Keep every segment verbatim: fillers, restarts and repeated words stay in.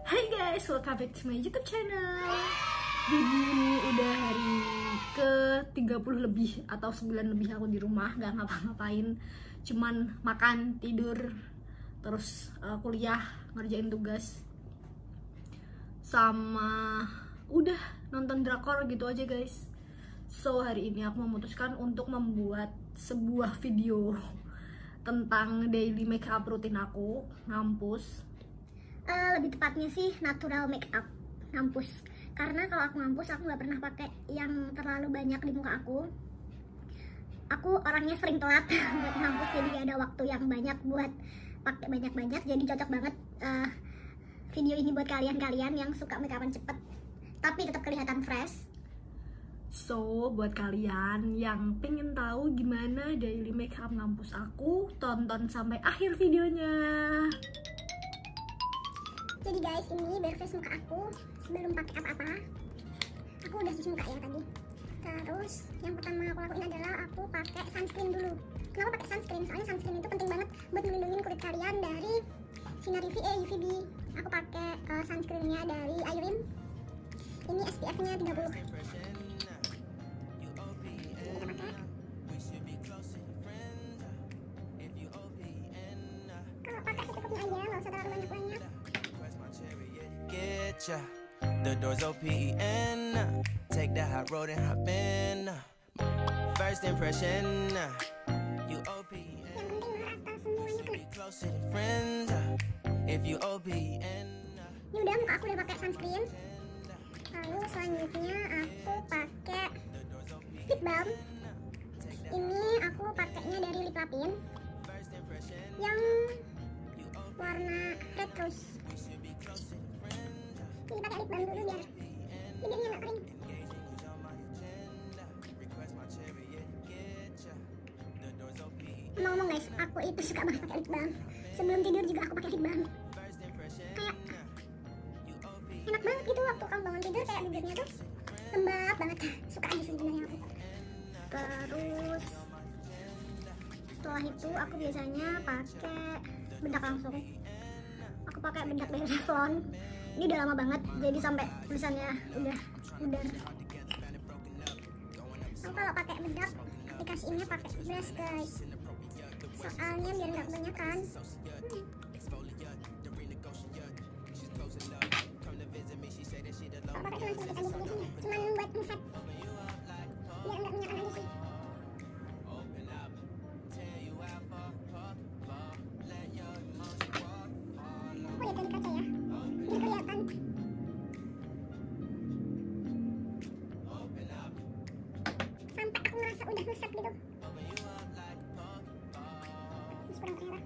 Hai guys, welcome back to my YouTube channel. Jadi ini udah hari ke tiga puluh lebih atau sembilan lebih aku di rumah, gak ngapa-ngapain. Cuman makan, tidur, terus uh, kuliah, ngerjain tugas. Sama udah nonton drakor gitu aja guys. So hari ini aku memutuskan untuk membuat sebuah video tentang daily makeup rutin aku ngampus. Uh, lebih tepatnya sih natural makeup ngampus, karena kalau aku ngampus aku nggak pernah pakai yang terlalu banyak di muka aku. Aku orangnya sering telat buat ngampus, jadi gak ada waktu yang banyak buat pakai banyak-banyak. Jadi cocok banget uh, video ini buat kalian-kalian yang suka makeupan cepet tapi tetap kelihatan fresh. So buat kalian yang pengen tahu gimana daily makeup ngampus aku, tonton sampai akhir videonya. Jadi guys, ini bare face muka aku sebelum pakai apa-apa. Aku udah cuci muka ya tadi. Terus yang pertama aku lakuin adalah aku pakai sunscreen dulu. Kenapa pakai sunscreen? Soalnya sunscreen itu penting banget buat melindungi kulit kalian dari sinar U V A, U V B. Aku pakai uh, sunscreennya dari Irene. Ini S P F-nya tiga puluh. Kita pakai. Kalau pakai secukupnya aja, nggak usah terlalu banyak-banyak. The doors O P E N. Take the hot road and hop in. First impression, you O P E N. We should be closer than friends. If you O P E N. Ini udah, muka aku udah pakai sunscreen. Lalu selanjutnya aku pakai lip balm. Ini aku pakainya dari Lip Lapin yang warna red rose. Jadi pakai lip balm dulu biar bibirnya nggak kering. Ngomong guys, aku itu suka banget pakai lip balm. Sebelum tidur juga aku pakai lip balm. Kayak enak banget gitu waktu kamu bangun tidur, kayak bibirnya tuh lembab banget. Suka aja sebenarnya aku. Terus setelah itu aku biasanya pakai bedak langsung. Aku pakai bedak dari Revlon. Ini udah lama banget, jadi sampai tulisannya udah udah. Aku kalau pakai bedak dikasihinnya pakai brush guys, soalnya biar nggak kebanyakan. Hmm. Kalau pakai cuma sedikit aja sih biasanya, cuman buat ngeset biar nggak kebanyakan aja sih. Aku lihat dari kaca ya, biar kelihatan. Sampai aku ngerasa udah ngeset gitu. Terus kurang ternyata.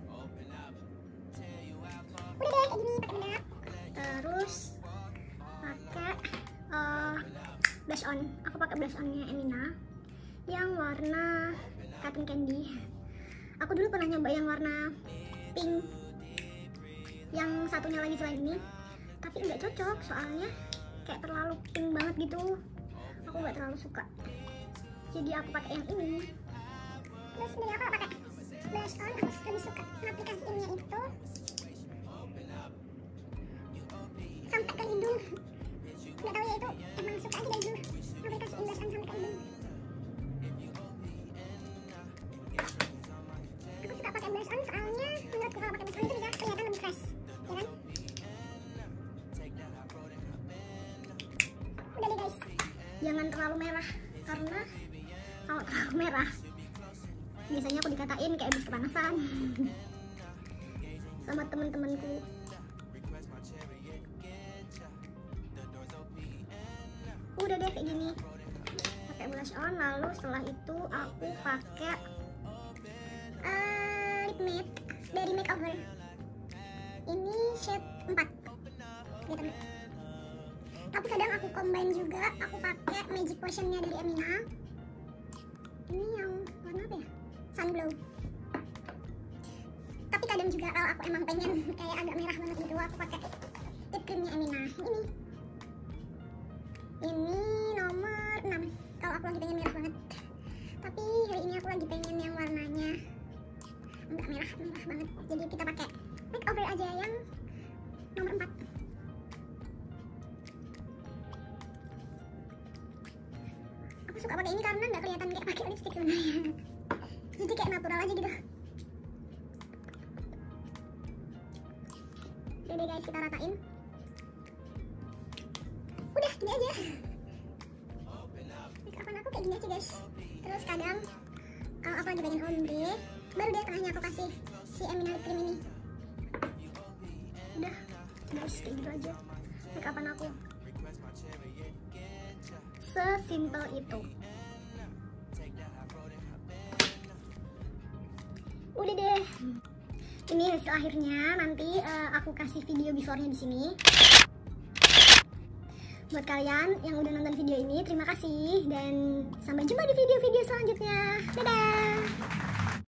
Udah deh kayak gini pakai bedak. Terus pakai uh, blush on. Aku pakai blush onnya Emina yang warna cotton candy. Aku dulu pernah nyoba yang warna pink, yang satunya lagi selain ini, tapi nggak cocok soalnya kayak terlalu pink banget gitu. Aku nggak terlalu suka, jadi aku pakai yang ini. Terus sebenarnya aku pakai blush on, aku lebih suka aplikasiinnya itu sampai ke hidung. Nggak tahu ya, itu emang suka aja dari dulu aplikasiin blush on sampai ke hidung. Aku suka pakai blush on soalnya menurutku kalau pakai blush on itu bisa kelihatan lebih fresh, ya kan? Udah deh guys, jangan terlalu merah, karena kalau terlalu merah biasanya aku dikatain kayak habis kepanasan sama temen-temenku. Udah deh kayak gini, pakai blush on. Lalu setelah itu aku pakai uh, lip matte dari Makeover. Ini shade empat. Kelihatan. Tapi kadang aku combine juga, aku pakai Magic Potion-nya dari Emina. Ini yang warna apa ya? Sunglow. Tapi kadang juga kalau aku emang pengen kayak agak merah banget gitu, aku pakai lip cream-nya Emina. Ini. Ini nomor enam. Kalau aku lagi pengen merah banget. Tapi hari ini aku lagi pengen yang warnanya enggak merah, merah banget. Jadi kita pakai Makeover aja yang nomor empat. warnanya. Jadi kayak natural aja gitu. Udah deh guys, kita ratain. Udah gini aja. Make upan aku kayak gini aja guys. Terus kadang kalau aku lagi pengen ombre, baru deh tengahnya aku kasih si Emina lip cream ini. Udah guys, kayak gitu aja make upan aku. Sesimpel itu. Udah deh. Ini hasil akhirnya. Nanti uh, aku kasih video before-nya di sini. Buat kalian yang udah nonton video ini, terima kasih dan sampai jumpa di video-video selanjutnya. Dadah.